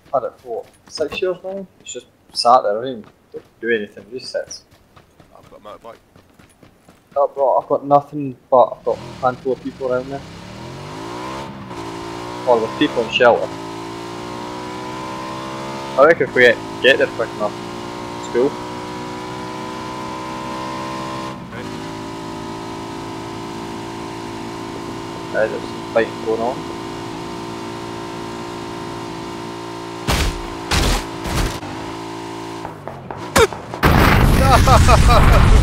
had it for 6 years now. It's just sat there. I don't even do anything. It just sits. I've got a motorbike. Oh, bro, I've got nothing, but I've got a handful of people around there. Or there's people in shelter. I reckon if we get there quick enough, it's cool. Okay. There's some fighting going on. No!